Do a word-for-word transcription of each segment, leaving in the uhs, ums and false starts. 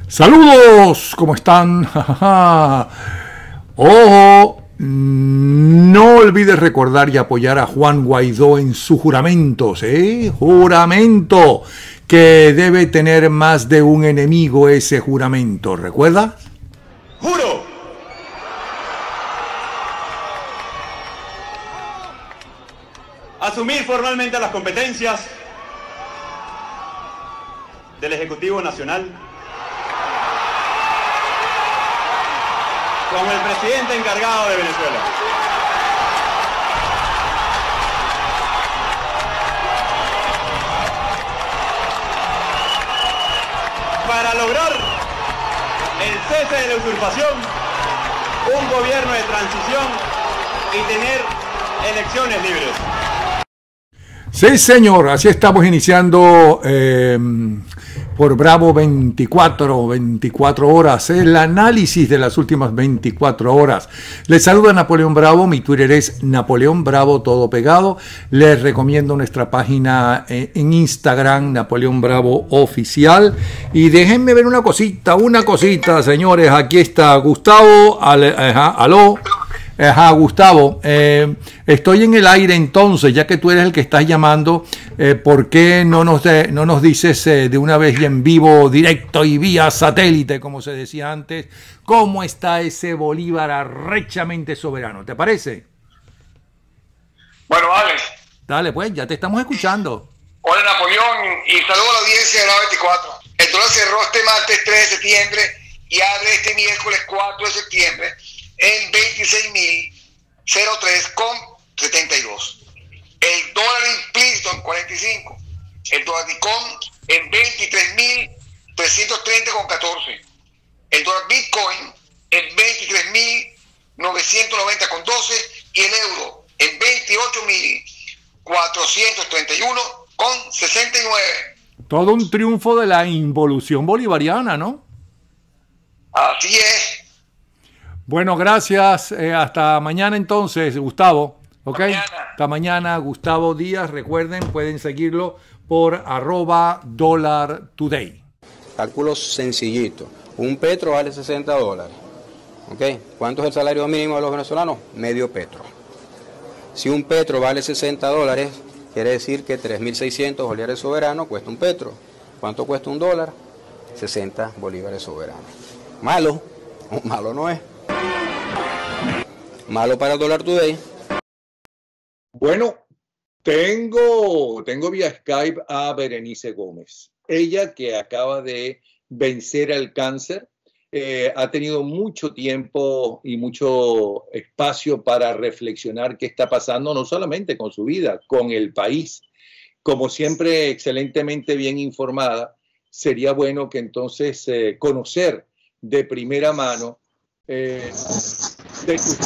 Saludos, ¿cómo están? Ojo, no olvides recordar y apoyar a Juan Guaidó en sus juramentos, ¿eh? Juramento, que debe tener más de un enemigo ese juramento, ¿recuerda? Juro asumir formalmente las competencias del Ejecutivo Nacional como el presidente encargado de Venezuela. Para lograr el cese de la usurpación, un gobierno de transición y tener elecciones libres. Sí, señor, así estamos iniciando eh, por Bravo veinticuatro, veinticuatro horas, el análisis de las últimas veinticuatro horas. Les saluda Napoleón Bravo, mi Twitter es Napoleón Bravo, todo pegado. Les recomiendo nuestra página en Instagram, Napoleón Bravo Oficial. Y déjenme ver una cosita, una cosita, señores. Aquí está Gustavo, al, ajá, aló. Ajá, Gustavo, eh, estoy en el aire entonces, ya que tú eres el que estás llamando, eh, ¿por qué no nos, de, no nos dices eh, de una vez y en vivo, directo y vía satélite, como se decía antes, cómo está ese Bolívar arrechamente soberano? ¿Te parece? Bueno, vale. Dale, pues, ya te estamos escuchando. Hola, Napoleón, y saludo a la audiencia de la veinticuatro. El dólar cerró este martes tres de septiembre y abre este miércoles cuatro de septiembre en veintiséis mil tres con setenta y dos. El dólar implícito en cuarenta y cinco. El dólar Bitcoin en veintitrés mil trescientos treinta con catorce. El dólar Bitcoin en veintitrés mil novecientos noventa con doce. Y el euro en veintiocho mil cuatrocientos treinta y uno con sesenta y nueve. Todo un triunfo de la involución bolivariana, ¿no? Así es. Bueno, gracias. Eh, hasta mañana entonces, Gustavo. ¿Ok? Mañana. Hasta mañana, Gustavo Díaz. Recuerden, pueden seguirlo por arroba dólar today. Cálculo sencillito. Un petro vale sesenta dólares. ¿Ok? ¿Cuánto es el salario mínimo de los venezolanos? Medio petro. Si un petro vale sesenta dólares, quiere decir que tres mil seiscientos bolívares soberanos cuesta un petro. ¿Cuánto cuesta un dólar? sesenta bolívares soberanos. Malo. Malo no es. Malo para el Dólar Today. Bueno, tengo, tengo vía Skype a Berenice Gómez. Ella que acaba de vencer al cáncer, eh, ha tenido mucho tiempo y mucho espacio para reflexionar qué está pasando, no solamente con su vida, con el país. Como siempre, excelentemente bien informada, sería bueno que entonces eh, conocer de primera mano Eh, de tu...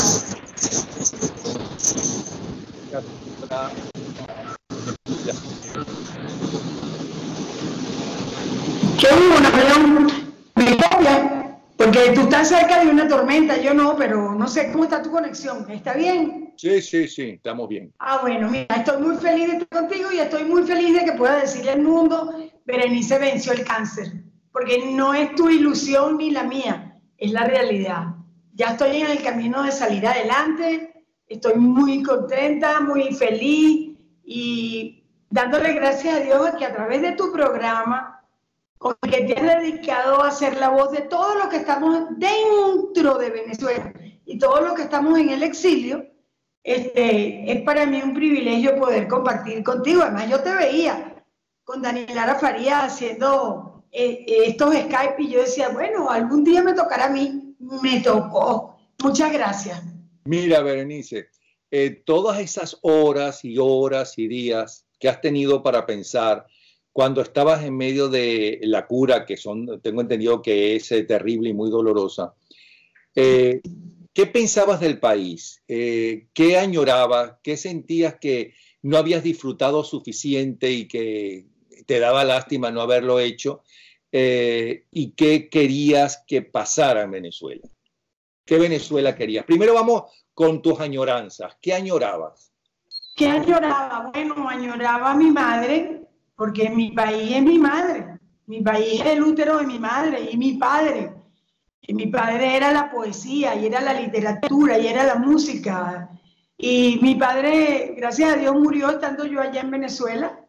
¿Qué hubo, Napoleón? Me copia, porque tú estás cerca de una tormenta, yo no, pero no sé cómo está tu conexión. ¿Está bien? Sí, sí, sí, estamos bien. Ah, bueno, mira, estoy muy feliz de estar contigo y estoy muy feliz de que pueda decirle al mundo, Berenice venció el cáncer, porque no es tu ilusión ni la mía, es la realidad. Ya estoy en el camino de salir adelante, estoy muy contenta, muy feliz y dándole gracias a Dios que a través de tu programa, con el que te has dedicado a ser la voz de todos los que estamos dentro de Venezuela y todos los que estamos en el exilio, este, es para mí un privilegio poder compartir contigo. Además, yo te veía con Daniela Farías haciendo eh, estos Skype y yo decía, bueno, algún día me tocará a mí. Me tocó. Muchas gracias. Mira, Berenice, eh, todas esas horas y horas y días que has tenido para pensar cuando estabas en medio de la cura, que son, tengo entendido que es eh, terrible y muy dolorosa, eh, ¿qué pensabas del país? Eh, ¿Qué añorabas? ¿Qué sentías que no habías disfrutado suficiente y que te daba lástima no haberlo hecho? Eh, ¿Y qué querías que pasara en Venezuela? ¿Qué Venezuela querías? Primero vamos con tus añoranzas. ¿Qué añorabas? ¿Qué añoraba? Bueno, añoraba a mi madre, porque mi país es mi madre. Mi país es el útero de mi madre y mi padre. Y mi padre era la poesía, y era la literatura, y era la música. Y mi padre, gracias a Dios, murió estando yo allá en Venezuela.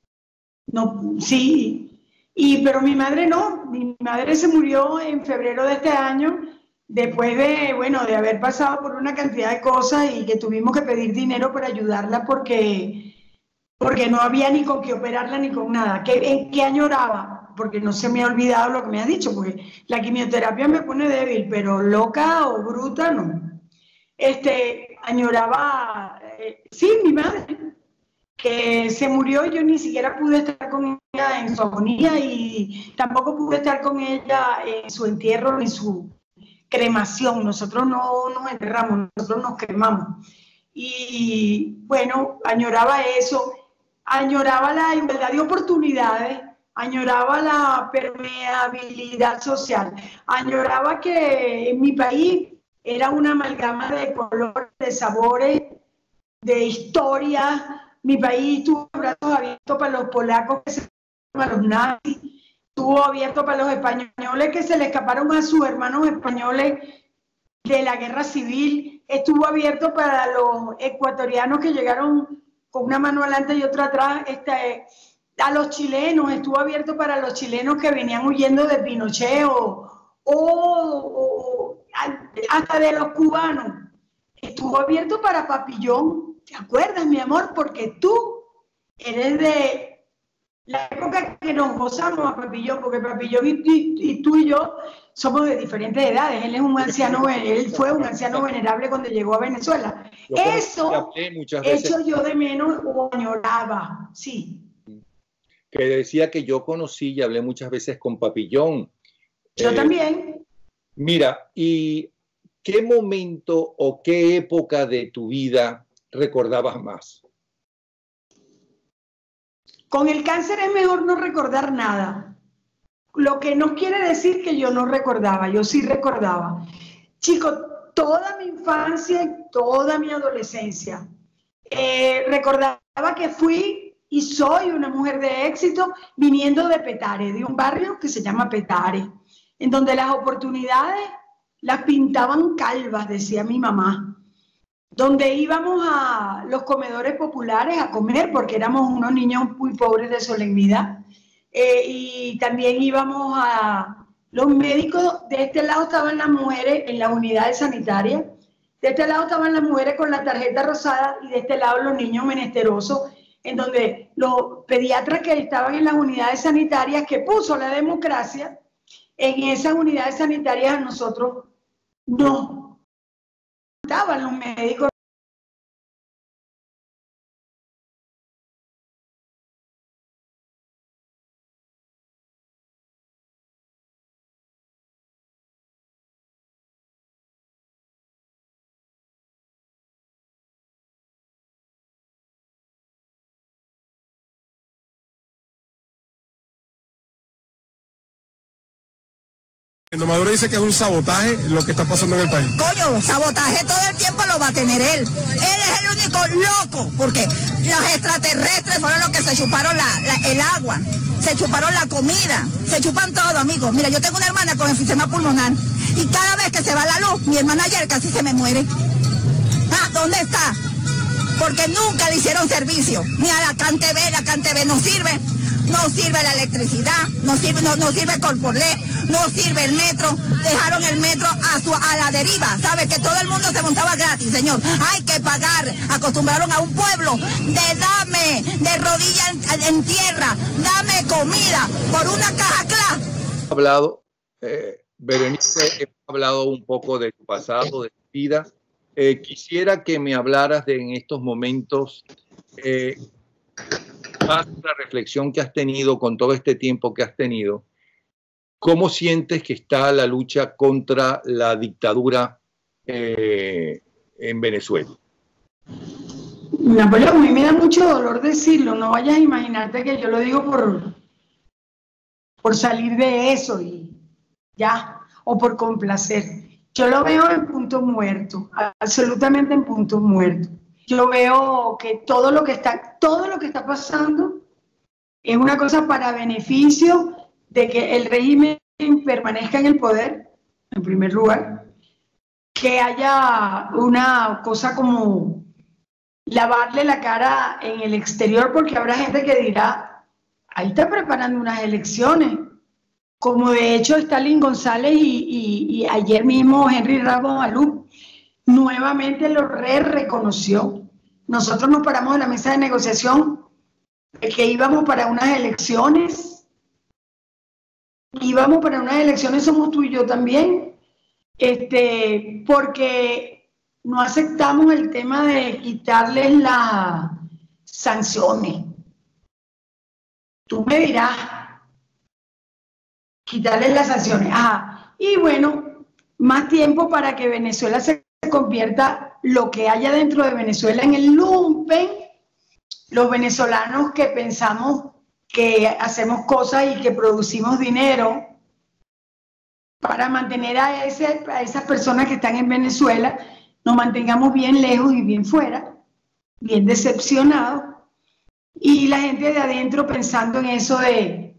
No, sí. Y, pero mi madre no. Mi madre se murió en febrero de este año, después de, bueno, de haber pasado por una cantidad de cosas y que tuvimos que pedir dinero para ayudarla porque, porque no había ni con qué operarla ni con nada. ¿Qué, ¿En qué añoraba? Porque no se me ha olvidado lo que me has dicho, porque la quimioterapia me pone débil, pero loca o bruta no. Este, añoraba, eh, sí, mi madre, que se murió, yo ni siquiera pude estar con ella en su agonía y tampoco pude estar con ella en su entierro ni su cremación. Nosotros no nos enterramos, nosotros nos cremamos. Y bueno, añoraba eso, añoraba la igualdad de oportunidades, añoraba la permeabilidad social, añoraba que en mi país era una amalgama de colores, de sabores, de historias. Mi país tuvo brazos abiertos para los polacos que se para los nazis, estuvo abierto para los españoles que se le escaparon a sus hermanos españoles de la guerra civil, estuvo abierto para los ecuatorianos que llegaron con una mano adelante y otra atrás, este, a los chilenos, estuvo abierto para los chilenos que venían huyendo de Pinochet o, o, o hasta de los cubanos, estuvo abierto para Papillón. ¿Te acuerdas, mi amor? Porque tú eres de la época que nos gozamos a Papillón, porque Papillón y, y, y tú y yo somos de diferentes edades. Él es un anciano, él fue un anciano venerable cuando llegó a Venezuela. Yo Eso hecho yo de menos o añoraba, sí. Que decía que yo conocí y hablé muchas veces con Papillón. Yo eh, también. Mira, ¿y qué momento o qué época de tu vida recordabas más? Con el cáncer es mejor no recordar nada. Lo que no quiere decir que yo no recordaba, yo sí recordaba. Chicos, toda mi infancia y toda mi adolescencia, eh, recordaba que fui y soy una mujer de éxito viniendo de Petare, de un barrio que se llama Petare, en donde las oportunidades las pintaban calvas, decía mi mamá. Donde íbamos a los comedores populares a comer, porque éramos unos niños muy pobres de solemnidad, eh, y también íbamos a los médicos. De este lado estaban las mujeres en las unidades sanitarias, de este lado estaban las mujeres con la tarjeta rosada y de este lado los niños menesterosos, en donde los pediatras que estaban en las unidades sanitarias que puso la democracia, en esas unidades sanitarias a nosotros no estaban los médicos. Maduro dice que es un sabotaje lo que está pasando en el país. Coño, sabotaje todo el tiempo lo va a tener él. Él es el único loco, porque los extraterrestres fueron los que se chuparon la, la, el agua, se chuparon la comida, se chupan todo, amigos. Mira, yo tengo una hermana con enfisema pulmonar y cada vez que se va la luz, mi hermana ayer casi se me muere. Ah, ¿dónde está? Porque nunca le hicieron servicio, ni a la CanTV, la CanTV no sirve. No sirve la electricidad, no sirve, no, no sirve Corporlet, no sirve el metro, dejaron el metro a, su, a la deriva, ¿sabe? Que todo el mundo se montaba gratis, señor, hay que pagar, acostumbraron a un pueblo de dame, de rodillas en, en tierra, dame comida por una caja clara. He hablado, eh, Berenice, he hablado un poco de tu pasado, de tu vida, eh, quisiera que me hablaras de en estos momentos, eh, más la reflexión que has tenido con todo este tiempo que has tenido, ¿cómo sientes que está la lucha contra la dictadura eh, en Venezuela? Napoleón, a mí me da mucho dolor decirlo, no vayas a imaginarte que yo lo digo por, por salir de eso y ya, o por complacer. Yo lo veo en punto muerto, absolutamente en punto muerto. Yo veo que todo lo que está, todo lo que está pasando es una cosa para beneficio de que el régimen permanezca en el poder, en primer lugar, que haya una cosa como lavarle la cara en el exterior, porque habrá gente que dirá, ahí está preparando unas elecciones, como de hecho Stalin González y, y, y ayer mismo Henry Ramos Alú nuevamente lo re reconoció. Nosotros nos paramos en la mesa de negociación de que íbamos para unas elecciones, íbamos para unas elecciones, somos tú y yo también, este, porque no aceptamos el tema de quitarles las sanciones. Tú me dirás, quitarles las sanciones. Ajá. Y bueno, más tiempo para que Venezuela se convierta lo que haya dentro de Venezuela en el lumpen, los venezolanos que pensamos que hacemos cosas y que producimos dinero para mantener a, ese, a esas personas que están en Venezuela, nos mantengamos bien lejos y bien fuera, bien decepcionados, y la gente de adentro pensando en eso de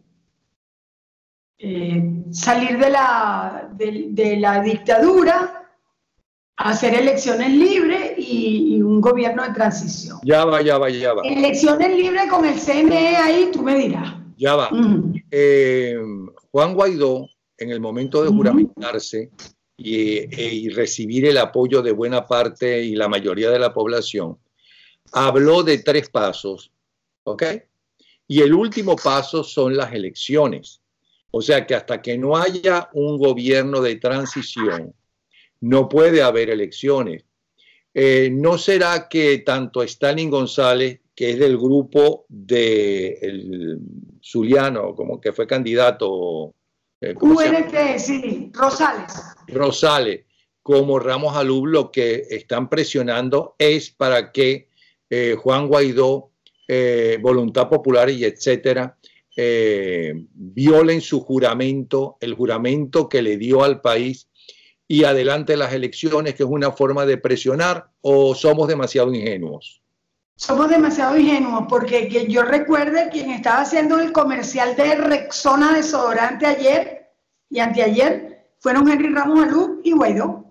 eh, salir de la, de, de la dictadura, hacer elecciones libres y, y un gobierno de transición. Ya va, ya va, ya va. Elecciones libres con el C N E ahí, tú me dirás. Ya va. Uh-huh. eh, Juan Guaidó, en el momento de juramentarse y, e, y recibir el apoyo de buena parte y la mayoría de la población, habló de tres pasos, ¿ok? Y el último paso son las elecciones. O sea que hasta que no haya un gobierno de transición, no puede haber elecciones. Eh, ¿No será que tanto Stalin González, que es del grupo de el Zuliano, como que fue candidato, eh, U N T, sí, Rosales. Rosales, como Ramos Alú, lo que están presionando es para que eh, Juan Guaidó, eh, Voluntad Popular y etcétera, eh, violen su juramento, el juramento que le dio al país, y adelante las elecciones, que es una forma de presionar, o somos demasiado ingenuos? Somos demasiado ingenuos, porque que yo recuerde quien estaba haciendo el comercial de Rexona desodorante ayer y anteayer fueron Henry Ramos Alú y Guaidó.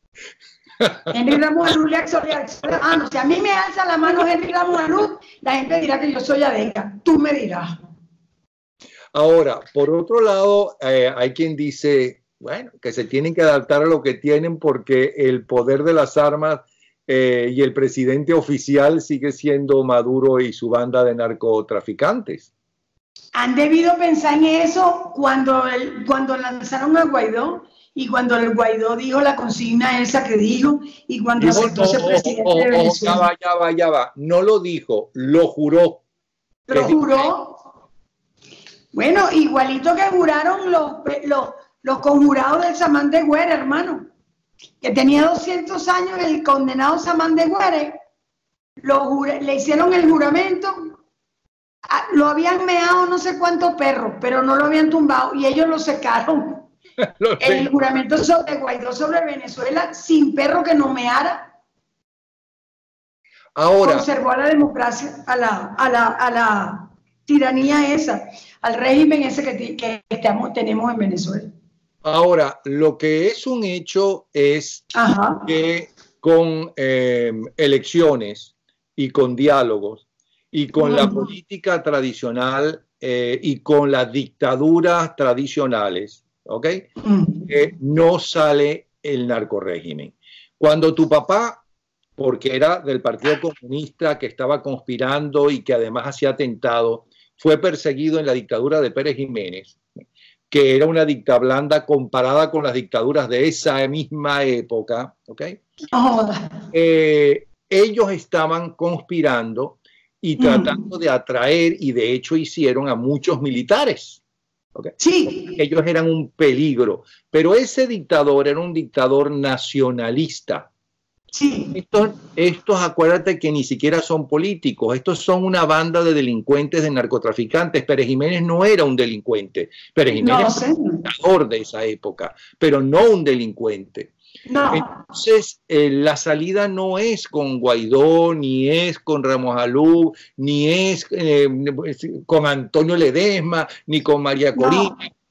Henry Ramos Alú le exhortó, ah, no, si a mí me alza la mano Henry Ramos Alú, la gente dirá que yo soy adenca, tú me dirás. Ahora, por otro lado, eh, hay quien dice, bueno, que se tienen que adaptar a lo que tienen porque el poder de las armas eh, y el presidente oficial sigue siendo Maduro y su banda de narcotraficantes. Han debido pensar en eso cuando, el, cuando lanzaron a Guaidó y cuando el Guaidó dijo la consigna esa que dijo y cuando Dijo, aceptó no, ser presidente oh, oh, de Venezuela. Ya va, ya va, ya va. No lo dijo, lo juró. ¿Lo juró? Bueno, igualito que juraron los, los, los conjurados del Samán de Güere, hermano, que tenía doscientos años el condenado Samán de Güere, lo jure, le hicieron el juramento, lo habían meado no sé cuántos perros, pero no lo habían tumbado y ellos lo secaron. lo el juramento sobre Guaidó sobre Venezuela sin perro que no meara. Ahora conservó a la democracia, a la, a la, a la tiranía esa, al régimen ese que, que estamos, tenemos en Venezuela. Ahora, lo que es un hecho es Ajá. que con eh, elecciones y con diálogos y con uh-huh. la política tradicional eh, y con las dictaduras tradicionales, ¿ok? Uh-huh. eh, no sale el narcorrégimen. Cuando tu papá, porque era del Partido Comunista que estaba conspirando y que además hacía atentado, fue perseguido en la dictadura de Pérez Jiménez, que era una dicta blanda comparada con las dictaduras de esa misma época, ¿ok? Oh. Eh, ellos estaban conspirando y tratando mm. de atraer, y de hecho hicieron a muchos militares, ¿ok? Sí. Ellos eran un peligro, pero ese dictador era un dictador nacionalista. Sí. Estos, estos, acuérdate que ni siquiera son políticos, estos son una banda de delincuentes, de narcotraficantes. Pérez Jiménez no era un delincuente, Pérez Jiménez no, era un dictador de esa época, pero no un delincuente. No. Entonces, eh, la salida no es con Guaidó, ni es con Ramos Alú, ni es eh, con Antonio Ledesma, ni con María Corina. No.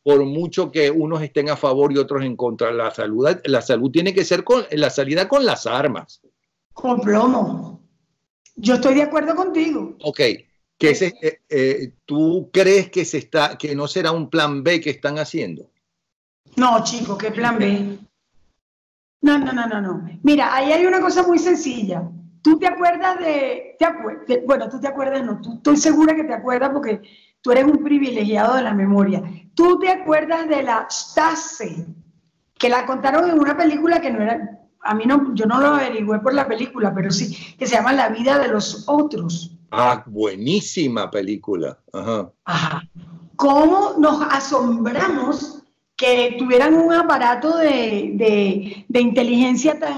por mucho que unos estén a favor y otros en contra. La salud, la salud tiene que ser con la salida con las armas. Con plomo. Yo estoy de acuerdo contigo. Ok. Que se, eh, eh, ¿Tú crees que, se está, que no será un plan B que están haciendo? No, chico, ¿qué plan B? No, no, no, no, no. Mira, ahí hay una cosa muy sencilla. ¿Tú te acuerdas de, te acuer, de bueno, tú te acuerdas, no, tú, estoy segura que te acuerdas porque tú eres un privilegiado de la memoria. ¿Tú te acuerdas de la Stasi? Que la contaron en una película que no era, a mí no, yo no lo averigüé por la película, pero sí, que se llama La vida de los otros. Ah, buenísima película. Ajá. Ajá. ¿Cómo nos asombramos que tuvieran un aparato de, de, de inteligencia tan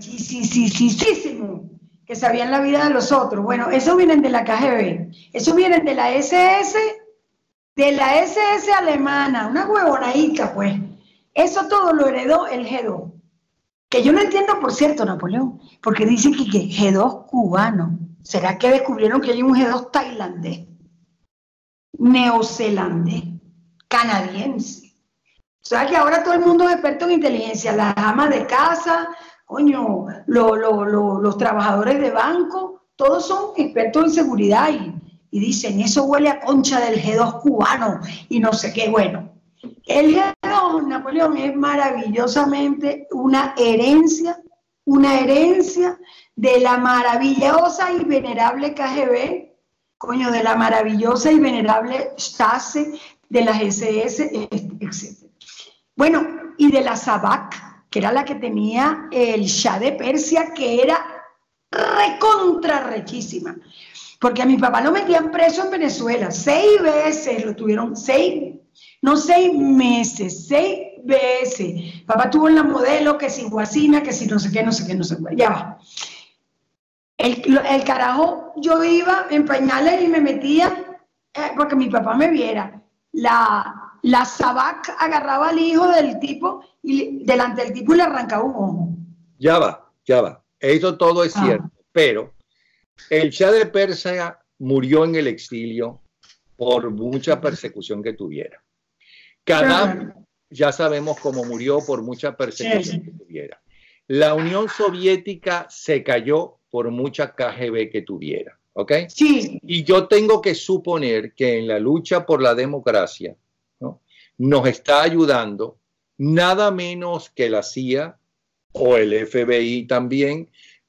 arrechísimo que sabían la vida de los otros? Bueno, eso vienen de la K G B, eso vienen de la S S, de la S S alemana, una huevonaica, pues. Eso todo lo heredó el G dos. Que yo no entiendo, por cierto, Napoleón, porque dicen que, que G dos cubano. ¿Será que descubrieron que hay un G dos tailandés, neozelandés, canadiense? O sea que ahora todo el mundo es experto en inteligencia, las amas de casa, coño, lo, lo, lo, los trabajadores de banco, todos son expertos en seguridad y, y dicen, eso huele a concha del G dos cubano y no sé qué. Bueno, el G dos, Napoleón, es maravillosamente una herencia, una herencia de la maravillosa y venerable K G B, coño, de la maravillosa y venerable Stasi, de las S S, etcétera. Bueno, y de la Savak, que era la que tenía el Shah de Persia, que era recontra rechísima. Porque a mi papá lo metían preso en Venezuela, seis veces lo tuvieron, seis, no seis meses, seis veces. Papá tuvo en la modelo, que si guasina, que si no sé qué, no sé qué, no sé qué, ya va. El, el carajo, yo iba en pañales y me metía, eh, porque mi papá me viera, la... La Savak agarraba al hijo del tipo y delante del tipo y le arrancaba un ojo. Ya va, ya va. Eso todo es ah. cierto, pero el Shah de Persia murió en el exilio por mucha persecución que tuviera. Gaddafi, ya sabemos cómo murió por mucha persecución sí. que tuviera. La Unión Soviética se cayó por mucha K G B que tuviera, ¿ok? Sí. Y yo tengo que suponer que en la lucha por la democracia, ¿no?, nos está ayudando nada menos que la C I A o el F B I también,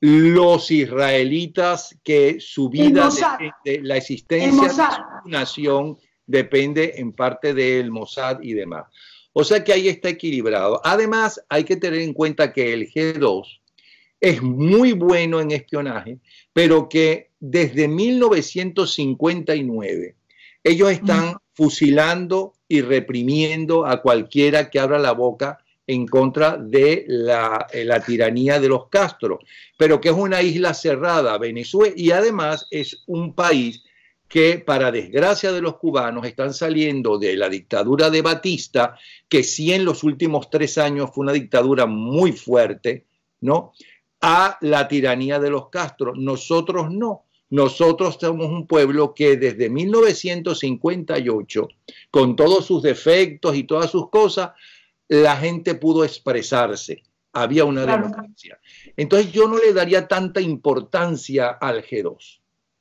los israelitas que su vida, de, de la existencia de su nación depende en parte del Mossad y demás. O sea que ahí está equilibrado. Además, hay que tener en cuenta que el G dos es muy bueno en espionaje, pero que desde mil novecientos cincuenta y nueve ellos están mm. fusilando y reprimiendo a cualquiera que abra la boca en contra de la, la tiranía de los Castro, pero que es una isla cerrada, Venezuela, y además es un país que, para desgracia de los cubanos, están saliendo de la dictadura de Batista, que sí en los últimos tres años fue una dictadura muy fuerte, ¿no?, a la tiranía de los Castro. Nosotros no. Nosotros somos un pueblo que desde mil novecientos cincuenta y ocho, con todos sus defectos y todas sus cosas, la gente pudo expresarse. Había una claro. democracia. Entonces yo no le daría tanta importancia al G dos.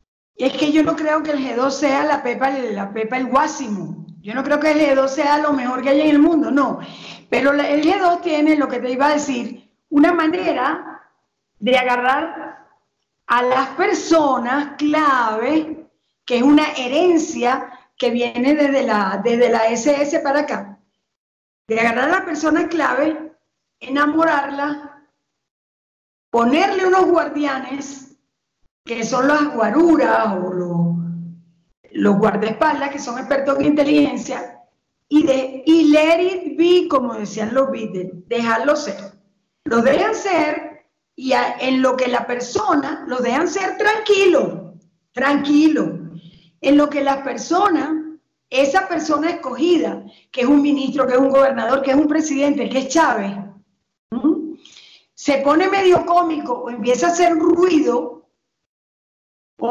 Es que yo no creo que el G dos sea la pepa, la pepa el guásimo. Yo no creo que el G dos sea lo mejor que hay en el mundo, no. Pero el G dos tiene, lo que te iba a decir, una manera de agarrar a las personas clave, que es una herencia que viene desde la, desde la S S para acá, de agarrar a la persona clave, enamorarla, ponerle unos guardianes, que son las guaruras o los, los guardaespaldas, que son expertos en inteligencia, y, de, y let it be, como decían los Beatles, dejarlo ser. Lo dejan ser, y a, en lo que la persona, lo dejan ser tranquilo, tranquilo, en lo que la persona, esa persona escogida, que es un ministro, que es un gobernador, que es un presidente, que es Chávez, ¿m? se pone medio cómico o empieza a hacer ruido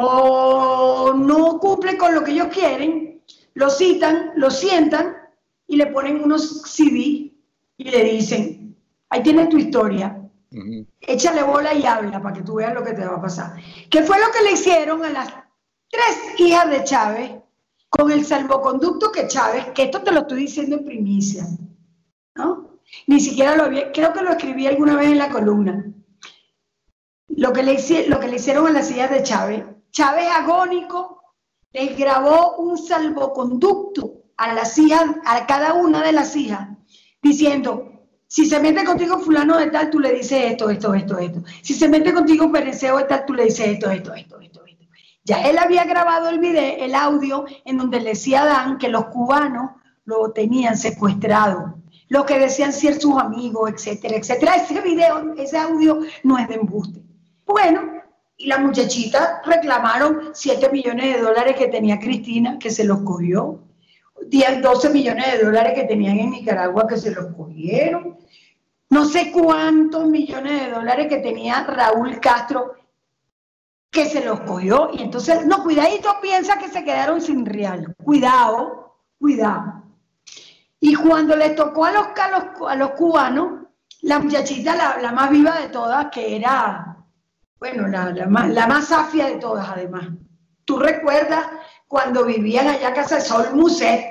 o no cumple con lo que ellos quieren, lo citan, lo sientan y le ponen unos C D y le dicen, ahí tienes tu historia, uh-huh. Échale bola y habla para que tú veas lo que te va a pasar. ¿Qué fue lo que le hicieron a las tres hijas de Chávez con el salvoconducto que Chávez, que esto te lo estoy diciendo en primicia, ¿no? Ni siquiera lo había, creo que lo escribí alguna vez en la columna. Lo que le, lo que le hicieron a las hijas de Chávez, Chávez agónico les grabó un salvoconducto a las hijas, a cada una de las hijas, diciendo, si se mete contigo fulano de tal, tú le dices esto, esto, esto, esto. Si se mete contigo pereceo de tal, tú le dices esto, esto, esto, esto, esto. Ya él había grabado el video, el audio, en donde le decía a Dan que los cubanos lo tenían secuestrado, lo que decían ser sus amigos, etcétera, etcétera. Ese video, ese audio no es de embuste. Bueno, y las muchachitas reclamaron siete millones de dólares que tenía Cristina, que se los cogió. diez, doce millones de dólares que tenían en Nicaragua, que se los cogieron. No sé cuántos millones de dólares que tenía Raúl Castro, que se los cogió. Y entonces, no, cuidadito, piensa que se quedaron sin real. Cuidado, cuidado. Y cuando les tocó a los, a los, a los cubanos, la muchachita, la, la más viva de todas, que era, bueno, la, la, más, la más safia de todas, además. ¿Tú recuerdas cuando vivían allá a Casa de Sol Muset?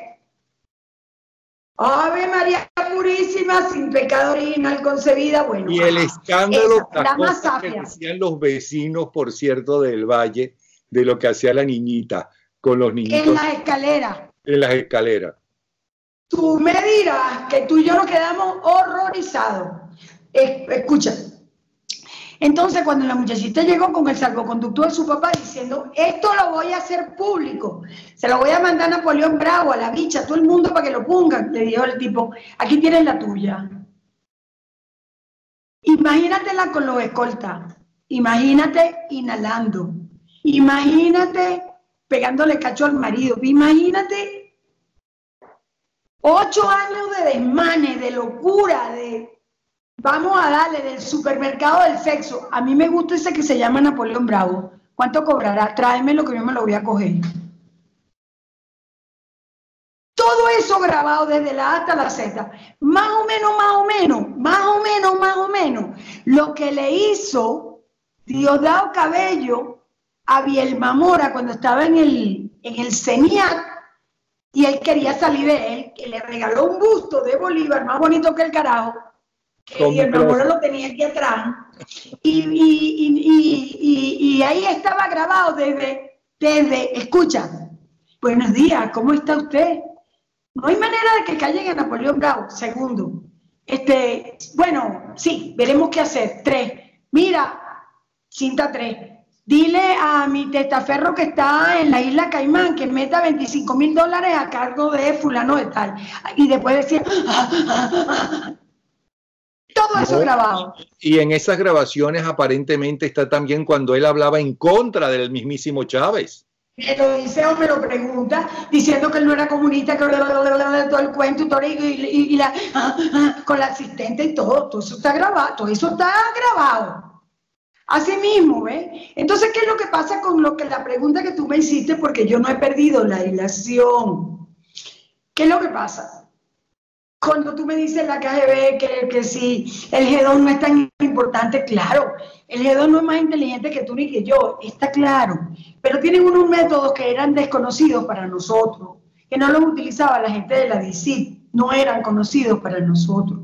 Ave María Purísima, sin pecado original concebida, bueno. Y el escándalo, esa, la más que decían los vecinos, por cierto, del Valle, de lo que hacía la niñita con los niñitos. En las escaleras. En las escaleras. Tú me dirás que tú y yo nos quedamos horrorizados. Escucha. Entonces, cuando la muchachita llegó con el salvoconducto de su papá diciendo, esto lo voy a hacer público, se lo voy a mandar a Napoleón Bravo, a la bicha, a todo el mundo para que lo pongan, le dijo el tipo, aquí tienes la tuya. Imagínatela con los escoltas, imagínate inhalando, imagínate pegándole cacho al marido, imagínate ocho años de desmane, de locura, de... Vamos a darle del supermercado del sexo. A mí me gusta ese que se llama Napoleón Bravo. ¿Cuánto cobrará? Tráemelo que yo me lo voy a coger. Todo eso grabado desde la A hasta la Z. Más o menos, más o menos, más o menos, más o menos. Lo que le hizo Diosdado Cabello a Bielma Mora cuando estaba en el, en el CENIAC y él quería salir de él, que le regaló un busto de Bolívar más bonito que el carajo. Y el amor lo tenía aquí atrás y, y, y, y, y, y ahí estaba grabado desde, desde, escucha, buenos días, ¿cómo está usted? No hay manera de que callen a Napoleón Bravo. Segundo, este, bueno, sí, veremos qué hacer. Tres, mira, cinta tres, dile a mi testaferro que está en la isla Caimán que meta veinticinco mil dólares a cargo de fulano de tal, y después decir ah, ah, ah. Todo eso no, grabado. Y en esas grabaciones aparentemente está también cuando él hablaba en contra del mismísimo Chávez. Me lo dice o me lo pregunta, diciendo que él no era comunista, que todo el cuento y, todo, y, y, y la, ah, ah, con la asistente y todo, todo eso está grabado, todo eso está grabado. Así mismo, ¿ves? Entonces, ¿qué es lo que pasa con lo que la pregunta que tú me hiciste? Porque yo no he perdido la ilación. ¿Qué es lo que pasa? Cuando tú me dices la K G B que, que si el G dos no es tan importante, claro, el G dos no es más inteligente que tú ni que yo, está claro, pero tienen unos métodos que eran desconocidos para nosotros, que no los utilizaba la gente de la D I C I T, no eran conocidos para nosotros.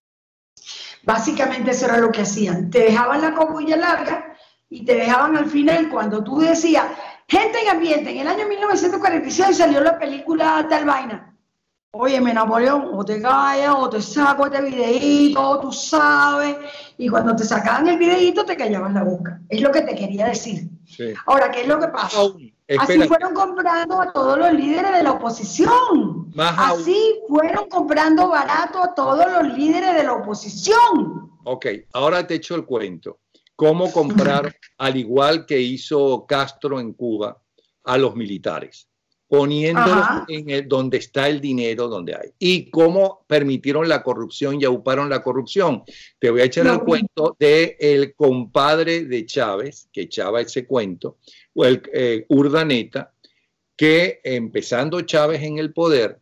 Básicamente eso era lo que hacían, te dejaban la cobulla larga y te dejaban al final cuando tú decías, gente en ambiente, en el año mil novecientos cuarenta y seis salió la película Tal Vaina. Óyeme, Napoleón, o te callas, o te saco este videíto, tú sabes. Y cuando te sacaban el videíto, te callaban la boca. Es lo que te quería decir. Sí. Ahora, ¿qué es lo que pasa? Aún, Así fueron comprando a todos los líderes de la oposición. Más Así aún. fueron comprando barato a todos los líderes de la oposición. Ok, ahora te echo el cuento. ¿Cómo comprar, al igual que hizo Castro en Cuba, a los militares? Poniéndolos en el, donde está el dinero, donde hay. Y cómo permitieron la corrupción y auparon la corrupción. Te voy a echar no. el cuento del compadre de Chávez, que echaba ese cuento, o el eh, Urdaneta, que empezando Chávez en el poder,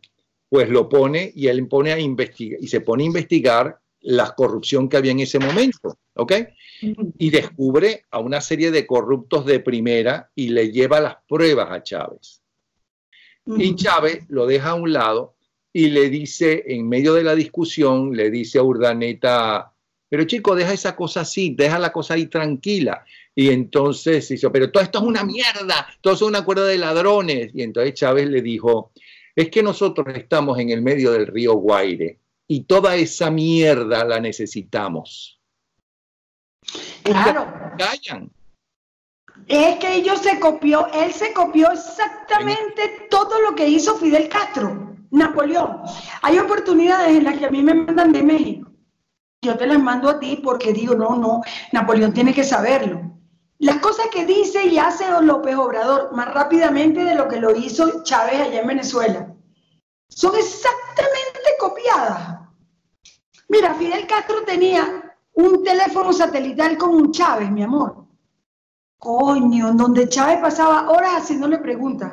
pues lo pone y él pone a investigar y se pone a investigar la corrupción que había en ese momento, ¿ok? Y descubre a una serie de corruptos de primera y le lleva las pruebas a Chávez. Y Chávez lo deja a un lado y le dice, en medio de la discusión, le dice a Urdaneta, pero chico, deja esa cosa así, deja la cosa ahí tranquila. Y entonces dice, pero todo esto es una mierda, todo es una cuerda de ladrones. Y entonces Chávez le dijo, es que nosotros estamos en el medio del río Guaire y toda esa mierda la necesitamos. Claro. Callan. Es que ellos se copió, él se copió exactamente todo lo que hizo Fidel Castro, Napoleón. Hay oportunidades en las que a mí me mandan de México. Yo te las mando a ti porque digo, no, no, Napoleón tiene que saberlo. Las cosas que dice y hace López Obrador más rápidamente de lo que lo hizo Chávez allá en Venezuela son exactamente copiadas. Mira, Fidel Castro tenía un teléfono satelital con un Chávez, mi amor. Coño, donde Chávez pasaba horas haciéndole preguntas.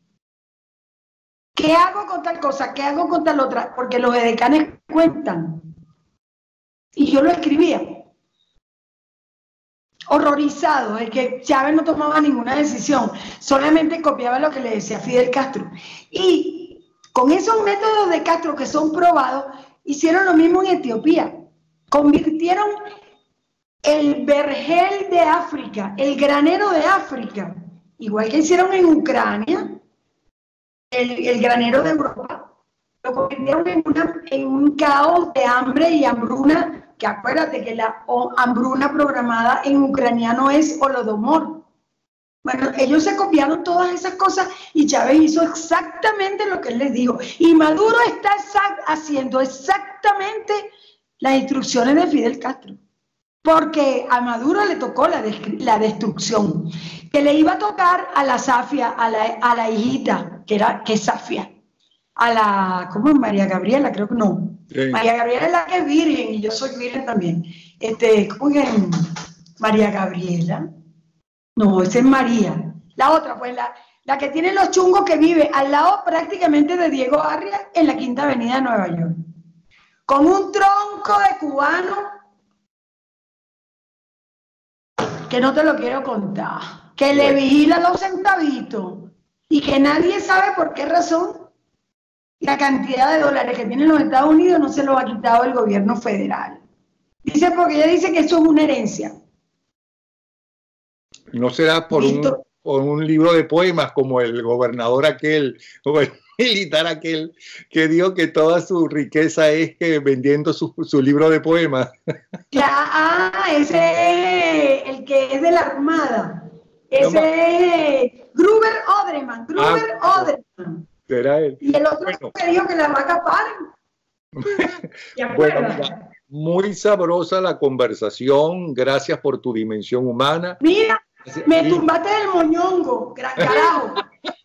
¿Qué hago con tal cosa? ¿Qué hago con tal otra? Porque los edecanes cuentan. Y yo lo escribía. Horrorizado de que Chávez no tomaba ninguna decisión, solamente copiaba lo que le decía Fidel Castro. Y con esos métodos de Castro que son probados, hicieron lo mismo en Etiopía. Convirtieron el vergel de África, el granero de África, igual que hicieron en Ucrania, el, el granero de Europa, lo convirtieron en, una, en un caos de hambre y hambruna, que acuérdate que la hambruna programada en ucraniano es Holodomor. Bueno, ellos se copiaron todas esas cosas y Chávez hizo exactamente lo que él les dijo. Y Maduro está exact, haciendo exactamente las instrucciones de Fidel Castro. Porque a Maduro le tocó la, la destrucción, que le iba a tocar a la Safia, a la, a la hijita, que era que es Safia, a la, ¿cómo es? María Gabriela, creo que no. Sí. María Gabriela es la que es virgen y yo soy virgen también. Este, ¿cómo es? María Gabriela. No, esa es María. La otra, pues la, la que tiene los chungos, que vive al lado prácticamente de Diego Arria en la Quinta Avenida de Nueva York. Con un tronco de cubano que no te lo quiero contar, que le vigila los centavitos y que nadie sabe por qué razón la cantidad de dólares que tienen los Estados Unidos no se los ha quitado el gobierno federal. Dice, porque ella dice que eso es una herencia. ¿No será por un, por un libro de poemas como el gobernador aquel, o el militar aquel, que dijo que toda su riqueza es que vendiendo su, su libro de poemas? Ya, ah, ese es el que es de la Armada. Ese no, es Gruber Odreman, Gruber ah, Odreman. ¿Será él? Y el otro bueno. que dijo que la vaca paren. Bueno, mira, muy sabrosa la conversación. Gracias por tu dimensión humana. Mira, me tumbaste del moñongo, gran carajo.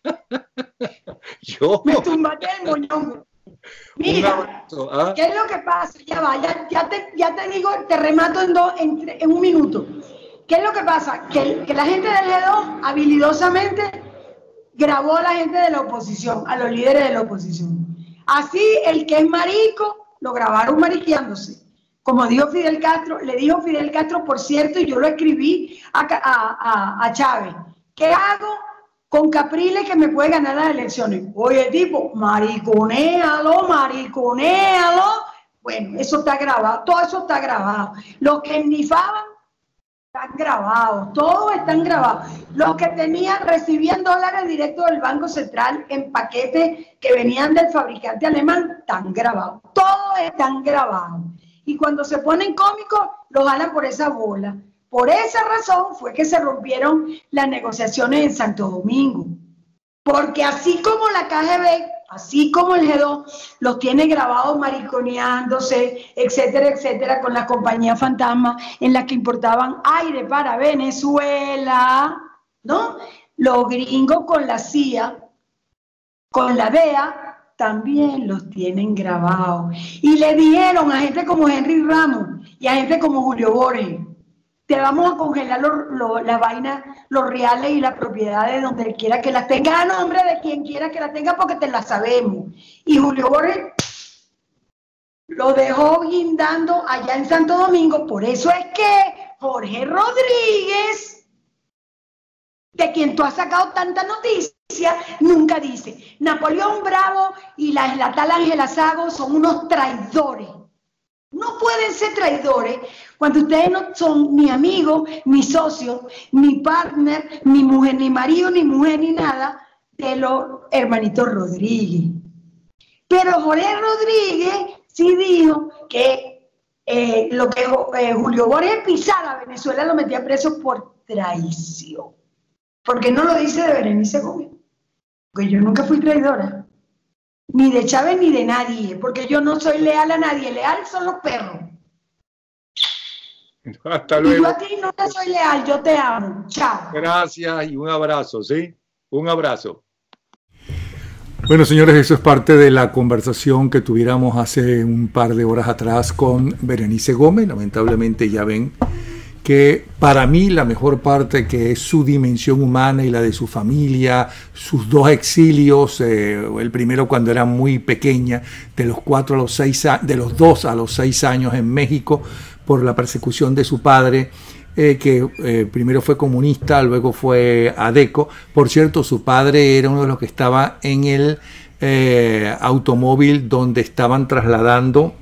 Yo. Me tumbaste del moñongo. Mira, ¿ah? ¿Qué es lo que pasa? Ya va, ya, ya, te, ya te digo, te remato en, dos, en, en un minuto. ¿Qué es lo que pasa? Que, que la gente del G dos habilidosamente grabó a la gente de la oposición, a los líderes de la oposición. Así, el que es marico, lo grabaron mariqueándose. Como dijo Fidel Castro, le dijo Fidel Castro, por cierto, y yo lo escribí a, a, a, a Chávez, ¿qué hago con Capriles que me puede ganar las elecciones? Oye, tipo, mariconéalo, mariconéalo. Bueno, eso está grabado, todo eso está grabado. Los que ennifaban están grabados, todos están grabados. Los que tenían, recibían dólares directos del Banco Central en paquetes que venían del fabricante alemán, están grabados. Todos están grabados. Y cuando se ponen cómicos, los jalan por esa bola. Por esa razón fue que se rompieron las negociaciones en Santo Domingo. Porque así como la K G B, así como el G dos, los tiene grabados mariconeándose, etcétera, etcétera, con las compañías fantasmas en las que importaban aire para Venezuela, ¿no? Los gringos con la C I A, con la D E A, también los tienen grabados. Y le dijeron a gente como Henry Ramos y a gente como Julio Borges, te vamos a congelar lo, lo, la vaina, los reales y las propiedades donde quiera que las tengas, a nombre de quien quiera que las tenga, porque te las sabemos. Y Julio Borges lo dejó guindando allá en Santo Domingo. Por eso es que Jorge Rodríguez, de quien tú has sacado tanta noticia, nunca dice: Napoleón Bravo y la, la tal Ángela Sago son unos traidores. No pueden ser traidores cuando ustedes no son ni amigos, ni socios, ni partner, ni mujer, ni marido, ni mujer, ni nada de los hermanitos Rodríguez. Pero Jorge Rodríguez sí dijo que eh, lo que eh, Julio Borges pisara a Venezuela lo metía preso por traición. Porque no lo dice de Berenice Gómez. Porque yo nunca fui traidora. Ni de Chávez ni de nadie. Porque yo no soy leal a nadie. Leal son los perros. Hasta luego. Y yo a ti no te soy leal. Yo te amo. Chao. Gracias y un abrazo, ¿sí? Un abrazo. Bueno, señores, eso es parte de la conversación que tuviéramos hace un par de horas atrás con Berenice Gómez. Lamentablemente ya ven que para mí la mejor parte, que es su dimensión humana y la de su familia, sus dos exilios, eh, el primero cuando era muy pequeña, de los cuatro a los seis, de los dos a los seis años en México por la persecución de su padre, eh, que eh, primero fue comunista, luego fue adeco. Por cierto, su padre era uno de los que estaba en el eh, automóvil donde estaban trasladando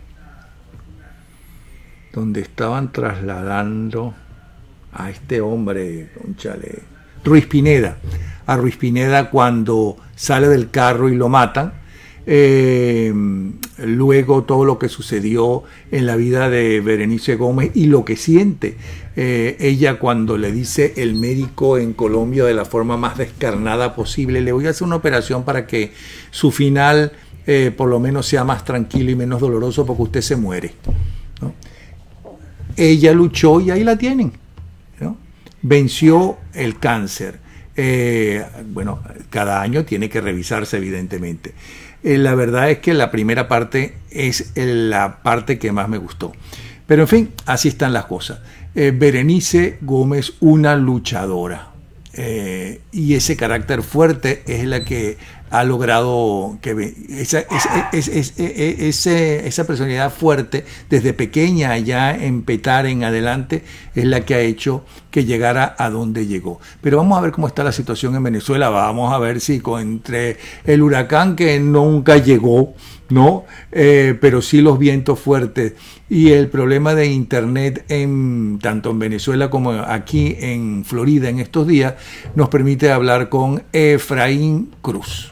donde estaban trasladando a este hombre, conchale, Ruiz Pineda, a Ruiz Pineda cuando sale del carro y lo matan. Eh, luego todo lo que sucedió en la vida de Berenice Gómez y lo que siente eh, ella cuando le dice el médico en Colombia de la forma más descarnada posible: le voy a hacer una operación para que su final eh, por lo menos sea más tranquilo y menos doloroso, porque usted se muere, ¿no? Ella luchó y ahí la tienen, ¿no? Venció el cáncer. Eh, bueno, cada año tiene que revisarse, evidentemente. Eh, la verdad es que la primera parte es la parte que más me gustó. Pero en fin, así están las cosas. Eh, Berenice Gómez, una luchadora. Eh, y ese carácter fuerte es la que ha logrado que esa, esa, esa, esa, esa personalidad fuerte desde pequeña ya en Petar en adelante es la que ha hecho que llegara a donde llegó. Pero vamos a ver cómo está la situación en Venezuela. Vamos a ver si con, entre el huracán que nunca llegó, ¿no? Eh, pero sí los vientos fuertes y el problema de internet en tanto en Venezuela como aquí en Florida en estos días nos permite hablar con Efraín Cruz.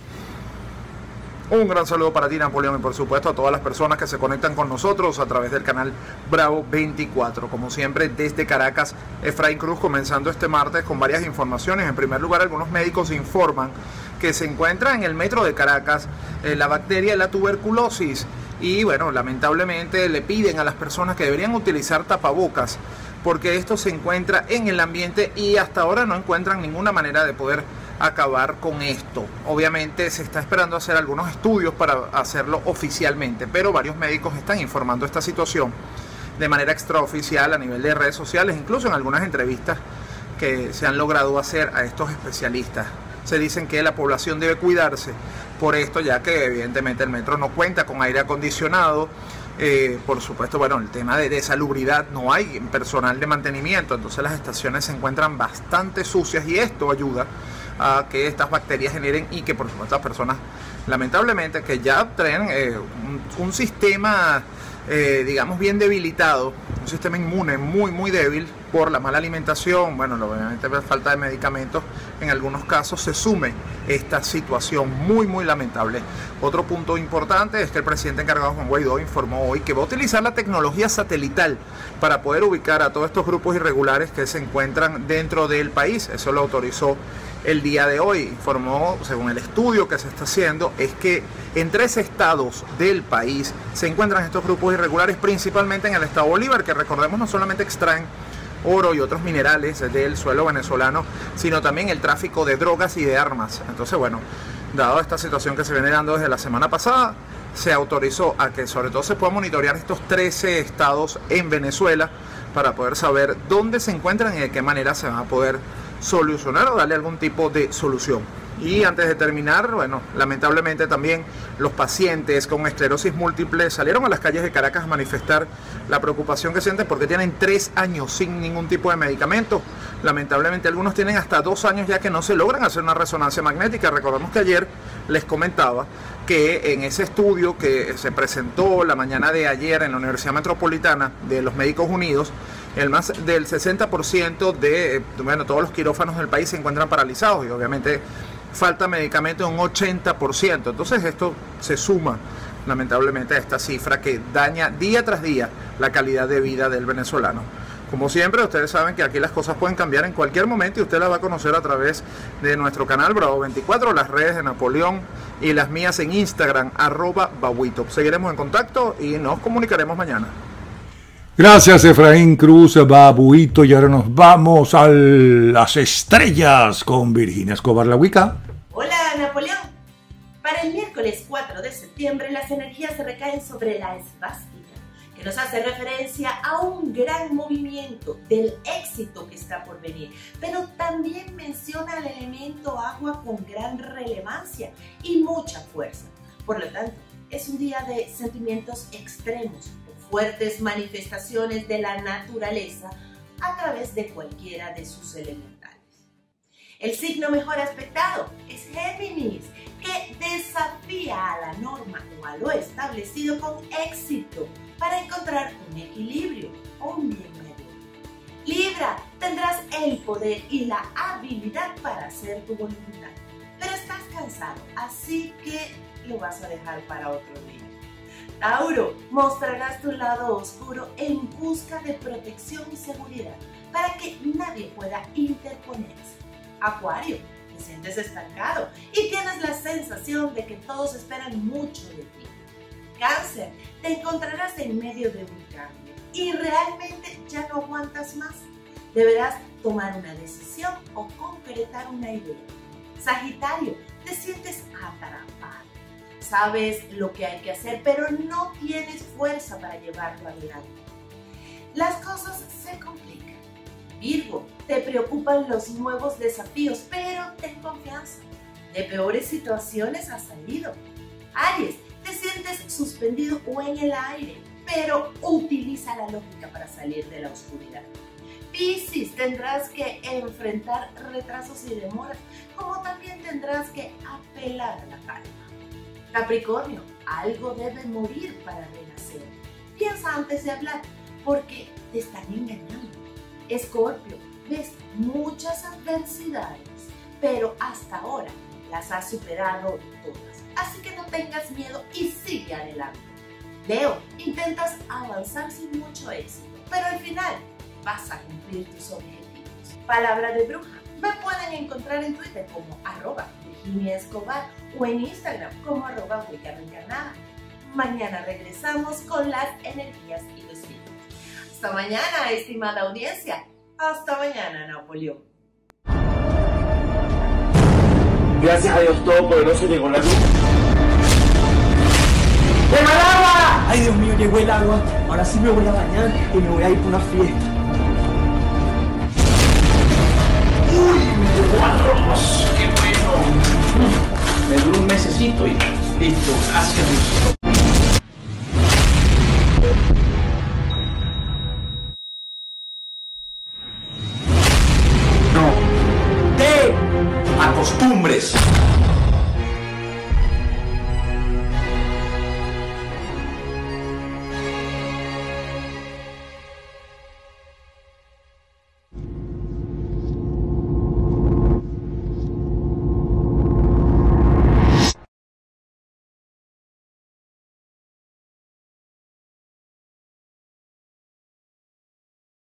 Un gran saludo para ti, Napoleón, y por supuesto a todas las personas que se conectan con nosotros a través del canal Bravo veinticuatro. Como siempre, desde Caracas, Efraín Cruz, comenzando este martes con varias informaciones. En primer lugar, algunos médicos informan que se encuentra en el metro de Caracas eh, la bacteria de la tuberculosis. Y bueno, lamentablemente le piden a las personas que deberían utilizar tapabocas, porque esto se encuentra en el ambiente y hasta ahora no encuentran ninguna manera de poder acabar con esto. Obviamente se está esperando hacer algunos estudios para hacerlo oficialmente, pero varios médicos están informando esta situación de manera extraoficial a nivel de redes sociales, incluso en algunas entrevistas que se han logrado hacer a estos especialistas. Se dicen que la población debe cuidarse por esto, ya que evidentemente el metro no cuenta con aire acondicionado. Eh, por supuesto, bueno, el tema de, de salubridad, no hay personal de mantenimiento, entonces las estaciones se encuentran bastante sucias y esto ayuda a que estas bacterias generen y que por supuesto las personas lamentablemente que ya traen eh, un, un sistema eh, digamos bien debilitado, un sistema inmune muy muy débil por la mala alimentación, bueno, obviamente la falta de medicamentos, en algunos casos se sume esta situación muy muy lamentable. Otro punto importante es que el presidente encargado, Juan Guaidó, informó hoy que va a utilizar la tecnología satelital para poder ubicar a todos estos grupos irregulares que se encuentran dentro del país. Eso lo autorizó el día de hoy. Informó, según el estudio que se está haciendo, es que en tres estados del país se encuentran estos grupos irregulares, principalmente en el estado Bolívar, que recordemos no solamente extraen oro y otros minerales del suelo venezolano, sino también el tráfico de drogas y de armas. Entonces, bueno, dado esta situación que se viene dando desde la semana pasada, se autorizó a que sobre todo se pueda monitorear estos trece estados en Venezuela para poder saber dónde se encuentran y de qué manera se van a poder solucionar o darle algún tipo de solución. Y antes de terminar, bueno, lamentablemente también los pacientes con esclerosis múltiple salieron a las calles de Caracas a manifestar la preocupación que sienten porque tienen tres años sin ningún tipo de medicamento. Lamentablemente algunos tienen hasta dos años ya que no se logran hacer una resonancia magnética. Recordemos que ayer les comentaba que en ese estudio que se presentó la mañana de ayer en la Universidad Metropolitana de los Médicos Unidos, el más del sesenta por ciento de bueno, todos los quirófanos del país se encuentran paralizados y obviamente falta medicamento en un ochenta por ciento. Entonces esto se suma lamentablemente a esta cifra que daña día tras día la calidad de vida del venezolano. Como siempre, ustedes saben que aquí las cosas pueden cambiar en cualquier momento y usted las va a conocer a través de nuestro canal Bravo veinticuatro, las redes de Napoleón y las mías en Instagram, arroba Babuito. Seguiremos en contacto y nos comunicaremos mañana. Gracias, Efraín Cruz, Babuito. Y ahora nos vamos a las estrellas con Virginia Escobar, la Wicca. Hola, Napoleón. Para el miércoles cuatro de septiembre, las energías se recaen sobre la esvástica, que nos hace referencia a un gran movimiento del éxito que está por venir, pero también menciona el elemento agua con gran relevancia y mucha fuerza. Por lo tanto, es un día de sentimientos extremos, fuertes manifestaciones de la naturaleza a través de cualquiera de sus elementales. El signo mejor aspectado es Géminis, que desafía a la norma o a lo establecido con éxito para encontrar un equilibrio o un bien medio. Libra, tendrás el poder y la habilidad para hacer tu voluntad, pero estás cansado, así que lo vas a dejar para otro día. Tauro, mostrarás tu lado oscuro en busca de protección y seguridad para que nadie pueda interponerse. Acuario, te sientes estancado y tienes la sensación de que todos esperan mucho de ti. Cáncer, te encontrarás en medio de un cambio y realmente ya no aguantas más. Deberás tomar una decisión o concretar una idea. Sagitario, te sientes atrapado. Sabes lo que hay que hacer, pero no tienes fuerza para llevarlo adelante. Las cosas se complican. Virgo, te preocupan los nuevos desafíos, pero ten confianza. De peores situaciones has salido. Aries, te sientes suspendido o en el aire, pero utiliza la lógica para salir de la oscuridad. Piscis, tendrás que enfrentar retrasos y demoras, como también tendrás que apelar a la calma. Capricornio, algo debe morir para renacer. Piensa antes de hablar, porque te están engañando. Escorpio, ves muchas adversidades, pero hasta ahora las has superado todas. Así que no tengas miedo y sigue adelante. Leo, intentas avanzar sin mucho éxito, pero al final vas a cumplir tus objetivos. Palabra de bruja. Me pueden encontrar en Twitter como arroba Virginia Escobar o en Instagram como arroba Wicca Reencarnada. Mañana regresamos con las energías y los signos. Hasta mañana, estimada audiencia. Hasta mañana, Napoleón. Gracias a Dios Todopoderoso llegó la luz. ¡Llegó el agua! Ay, Dios mío, llegó el agua. Ahora sí me voy a bañar y me voy a ir por una fiesta. ¡Uy! Me llegó arroz. ¡Qué bueno! Me duró un mesecito y listo. Gracias, Dios.